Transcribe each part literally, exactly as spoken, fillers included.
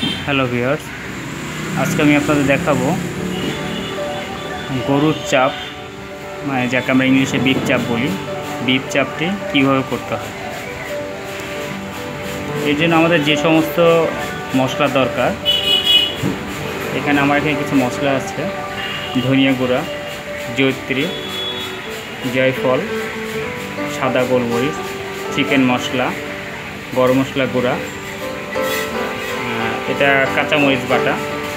Hello viewers, আজকে আমি আপনাদের দেখাবো গরুর চাপ, মানে যাকে আমরা ইংলিশে বিফ চাপ বলি। বিফ চাপটি কীভাবে করতে হয়, এর জন্য আমাদের যে সমস্ত মশলা দরকার, এখানে আমার এখানে কিছু মশলা আছে: ধনিয়া গুঁড়া, জয়িত্রী, জয়ফল, সাদা গোলমরিচ, চিকেন মশলা, গরম মশলা গুঁড়া, এটা কাঁচামরিচ বাটা,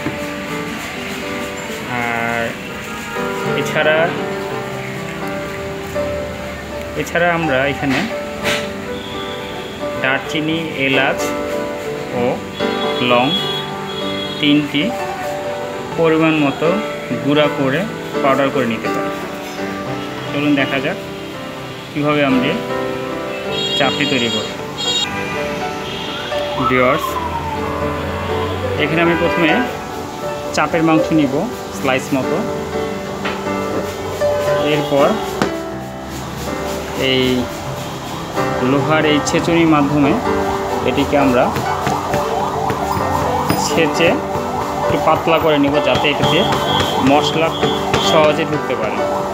আর এছাড়া এছাড়া আমরা এখানে দারচিনি, এলাচ ও লং তিনটি পরিমাণ মতো গুঁড়া করে পাউডার করে নিতে পারি। চলুন দেখা যাক কীভাবে আমরা চাপটি তৈরি করব। ভিউয়ার্স, এখানে আমি প্রথমে চাপের মাংস নিব স্লাইস মতো। এরপর এই লোহার এই ছেঁচুনির মাধ্যমে এটিকে আমরা ছেঁচে একটু পাতলা করে নিব, যাতে এটাতে মশলা খুব সহজে ঢুকতে পারে।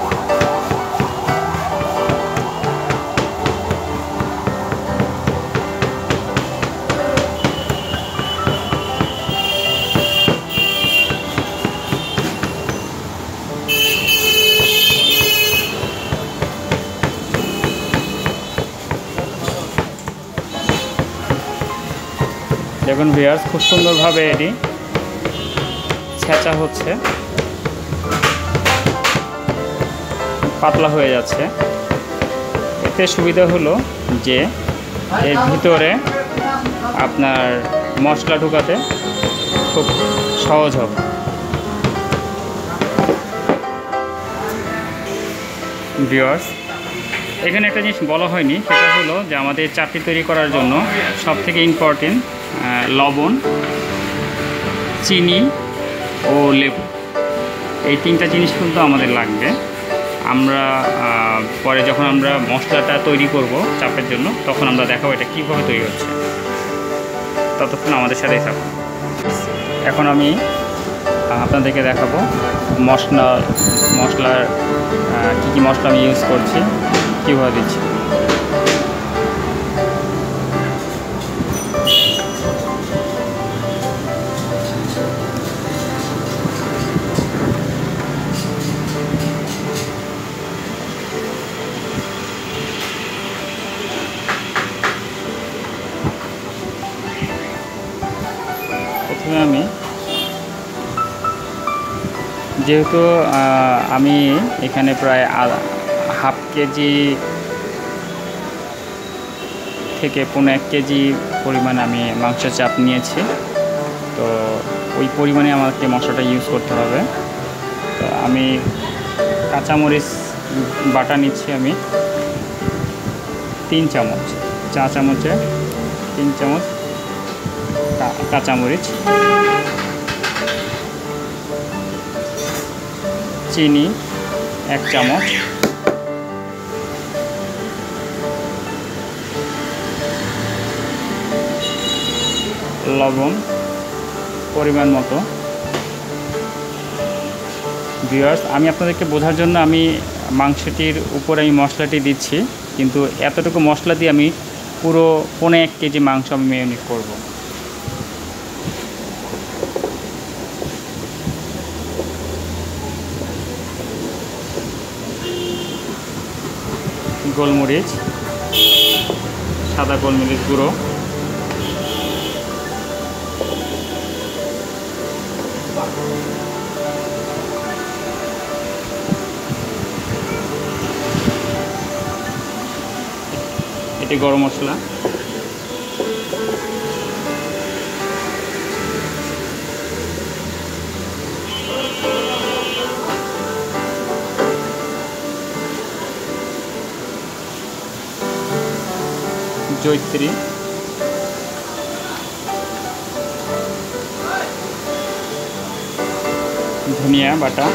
দেখুন ভিউয়ার্স, খুব সুন্দরভাবে এটি ছেঁচা হচ্ছে, পাতলা হয়ে যাচ্ছে। এতে সুবিধা হলো যে এর ভিতরে আপনার মশলা ঢোকাতে খুব সহজ হবে। ভিউয়ার্স, এখানে একটা জিনিস বলা হয়নি, সেটা হলো যে আমাদের চাটনি তৈরি করার জন্য সবথেকে ইম্পর্টেন্ট লবণ, চিনি ও লেবু, এই তিনটা জিনিস কিন্তু আমাদের লাগবে। আমরা পরে যখন আমরা মশলাটা তৈরি করব চাপের জন্য, তখন আমরা দেখাবো এটা কীভাবে তৈরি হচ্ছে। ততক্ষণ আমাদের সাথেই থাকুন। এখন আমি আপনাদেরকে দেখাবো মশলা মশলার কী কী মশলা আমি ইউজ করছি, কীভাবে দিচ্ছি। প্রথমে আমি যেহেতু আমি এখানে প্রায় হাফ কেজি থেকে পনেরো এক কেজি পরিমাণ আমি মাংসের চাপ নিয়েছি, তো ওই পরিমাণে আমাকে মশলাটা ইউজ করতে হবে। তো আমি কাঁচামরিচ বাটা নিচ্ছি আমি তিন চামচ, চা চামচে তিন চামচ কাঁচামরিচ, চিনি এক চামচ, লবণ পরিমাণ মতো। ভিউয়ার্স, আমি আপনাদেরকে বোঝার জন্য আমি মাংসটির উপরে আমি মশলাটি দিচ্ছি, কিন্তু এতটুকু মশলা দিয়ে আমি পুরো পৌনে এক কেজি মাংস আমি মেরিনেট করব। গোলমরিচ, সাদা গোলমরিচ গুঁড়ো, এটি গরম মশলা, জয়িত্রী, ধনিয়া বাটা,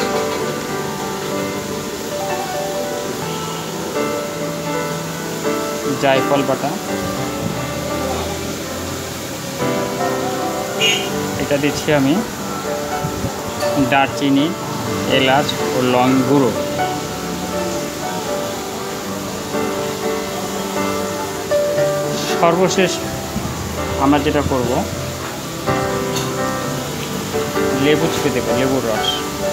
জায়ফল বাটা, এটা দিচ্ছি আমি দারচিনি, এলাচ ও লং গুঁড়ো। সর্বশেষ আমরা যেটা করব, লেবু ছিঁড়ে দেবো, লেবুর রস।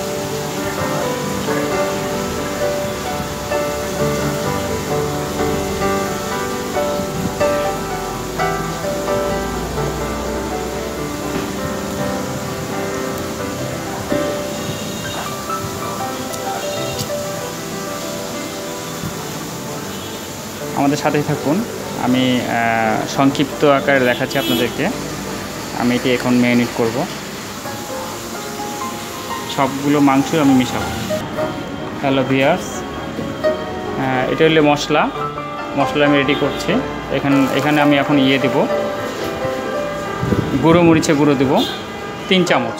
আমাদের সাথেই থাকুন, আমি সংক্ষিপ্ত আকারে দেখাচ্ছি আপনাদেরকে। আমি এটি এখন ম্যারিনেট করব, সবগুলো মাংস আমি মিশাবো। হ্যালো ভিউয়ার্স, এটা হলো মশলা মশলা আমি রেডি করছি। এখানে এখানে আমি এখন ইয়ে দেব, গুঁড়ো মরিচে গুঁড়ো দেব তিন চামচ।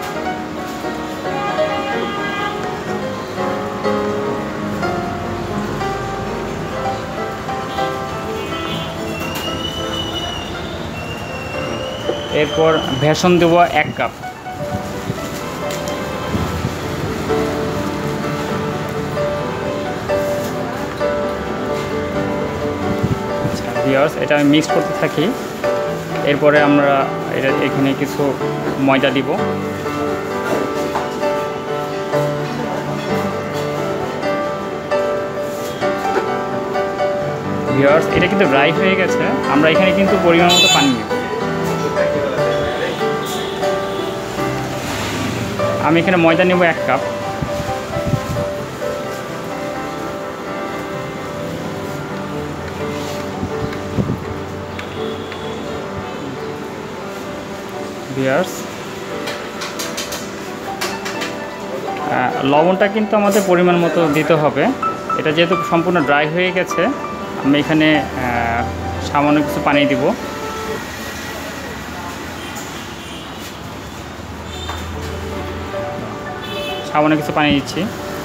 এরপর বেসন দেব এক কাপ। আচ্ছা ভিউয়ার্স, এটা আমি মিক্স করতে থাকি। এরপরে আমরা এটা এখানে কিছু ময়দা দিব। ভিউয়ার্স, এটা কিন্তু ড্রাই হয়ে গেছে। আমরা এখানে কিন্তু পরিমাণ মতো পানি নেব। আমি এখানে ময়দা নেব এক কাপ। ভিউয়ার্স, লবণটা কিন্তু আমাদের পরিমাণ মতো দিতে হবে। এটা যেহেতু সম্পূর্ণ ড্রাই হয়ে গেছে, আমি এখানে সামান্য কিছু পানি দিব। সামান্য কিছু পানি দিচ্ছি।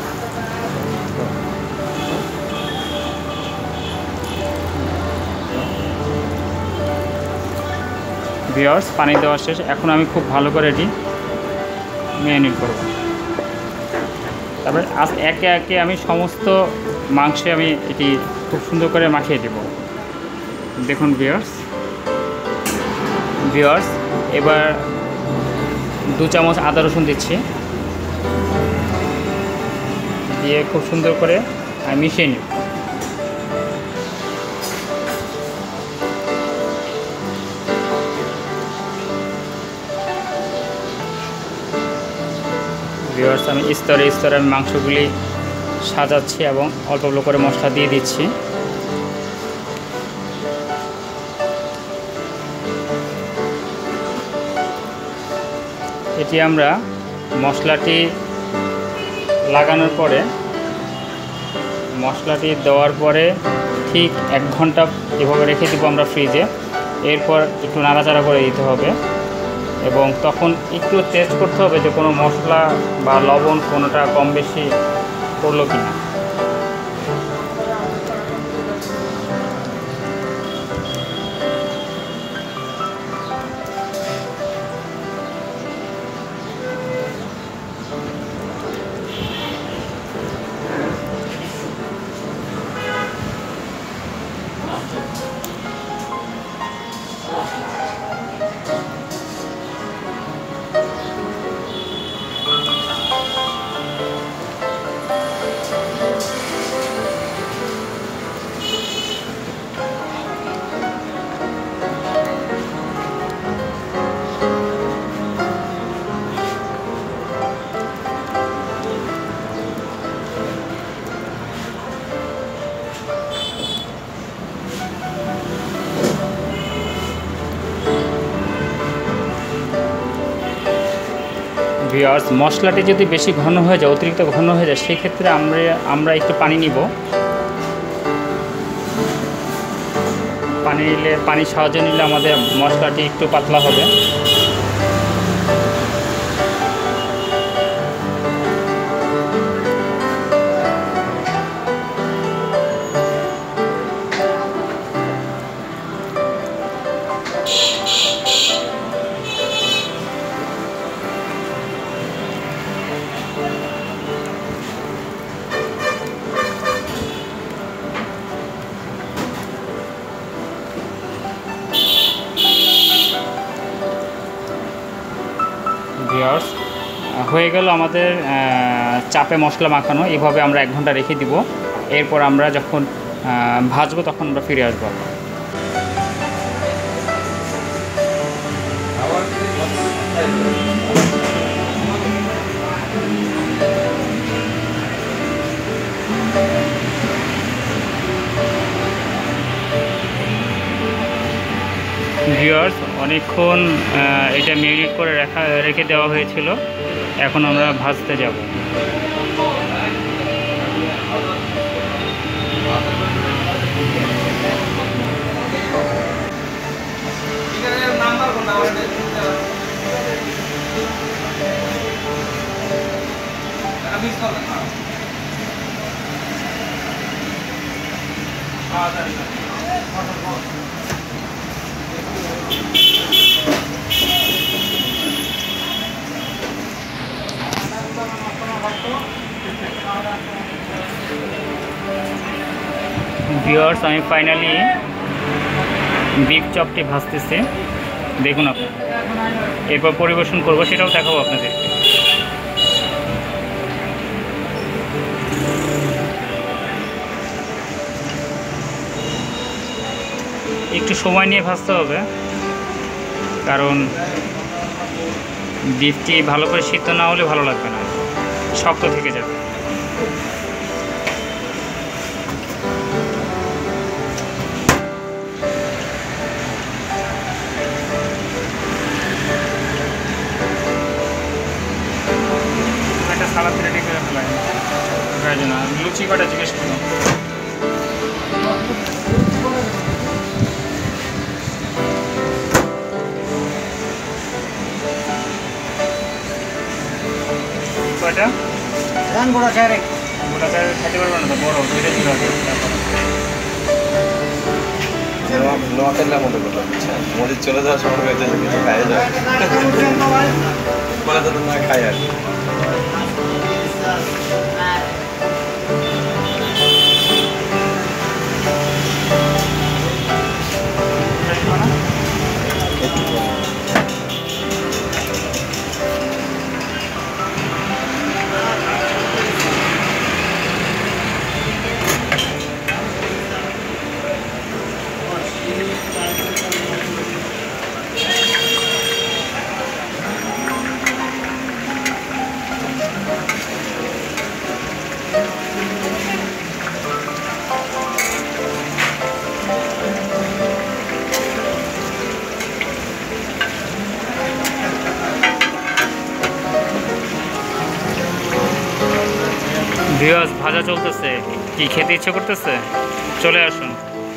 ভিউয়ার্স, পানি দেওয়া শেষ। এখন আমি খুব ভালো করে এটি ম্যারিনেট করব। তারপরে আজ একে একে আমি সমস্ত মাংসে আমি এটি খুব সুন্দর করে মাখিয়ে দেব। দেখুন ভিউয়ার্স ভিউয়ার্স এবার দু চামচ আদা রসুন দিচ্ছি, দিয়ে খুব সুন্দর করে আমি মিশিয়ে নিব। ভিউয়ার্স, আমি স্তরে স্তরে আমি মাংসগুলি সাজাচ্ছি এবং অল্প অল্প করে মশলা দিয়ে দিচ্ছি। এটি আমরা মশলাটি লাগানোর পরে, মশলাটি দেওয়ার পরে ঠিক এক ঘন্টা এভাবে রেখে দেবো আমরা ফ্রিজে। এরপর একটু নাড়াচাড়া করে দিতে হবে এবং তখন একটু টেস্ট করতে হবে যে কোনো মশলা বা লবণ কোনোটা কম বেশি করলো কি না। ভিউয়ার্স, মশলাটি যদি বেশি ঘন হয়ে যায়, অতিরিক্ত ঘন হয়ে যায়, সেই ক্ষেত্রে আমরা আমরা একটু পানি নিব। পানি নিলে পানির সাহায্যে নিলে আমাদের মশলাটি একটু পাতলা হবে। ভিউয়ার্স হয়ে গেল আমাদের চাপে মশলা মাখানো। এইভাবে আমরা এক ঘন্টা রেখে দিব। এরপর আমরা যখন ভাজবো তখন আমরা ফিরে আসবো। ভিউয়ার্স অনেকক্ষণ এটা ম্যারিনেট করে রাখা রেখে দেওয়া হয়েছিল। এখন আমরা ভাজতে যাব। ভিউয়ার্স আমি ফাইনালি বিফ চপটি ভাজতেছি, দেখুন আপনি। এরপর পরিবেশন করব, সেটাও দেখাবো আপনাদেরকে। একটু সময় নিয়ে ভাজতে হবে, কারণ বিফটি ভালো করে সিদ্ধ না হলে ভালো লাগবে না, শক্ত থেকে যাবে। একটা সালাদ রেডি করে ফেলাই, প্রয়োজন না। লুচি কটা জিজ্ঞেস করুন। কয়টা রান গোটা চারে গোটা চারে খেতে পারবে না তো, বড় দুইটা ছিল আগে। নোয়াখালীর মতো কথা মোদি চলে যাওয়ার সময় হয়েছে কিছু খাই যায় বলে তো না খাই আর ভিউয়ার্স ভাজা চলতেছে, কি খেতে ইচ্ছে করতেছে? চলে আসুন।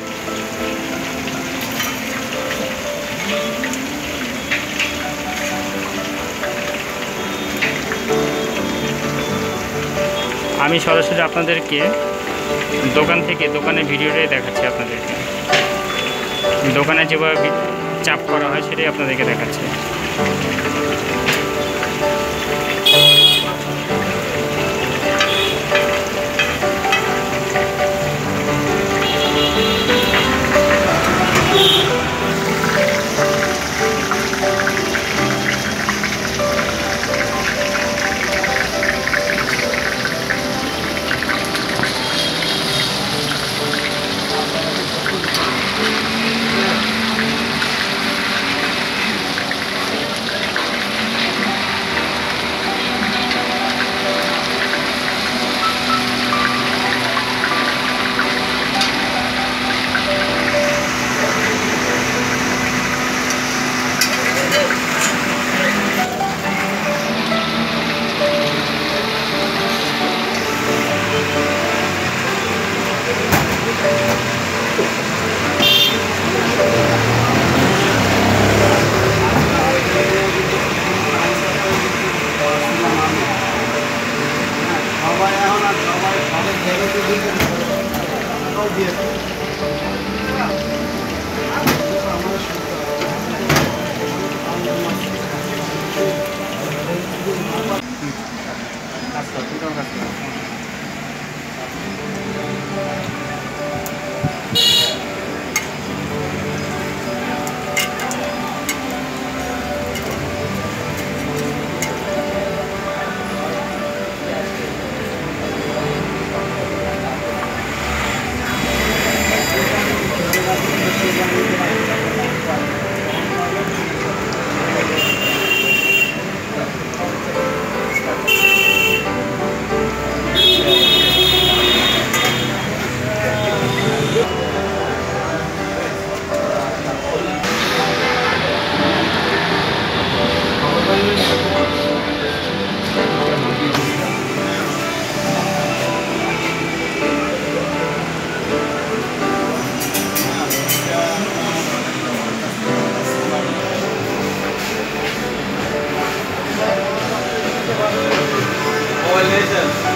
আমি সরাসরি আপনাদেরকে দোকান থেকে দোকানের ভিডিওটাই দেখাচ্ছি আপনাদেরকে। দোকানে যেভাবে চাপ করা হয় সেটাই আপনাদেরকে দেখাচ্ছি। বুঝছেন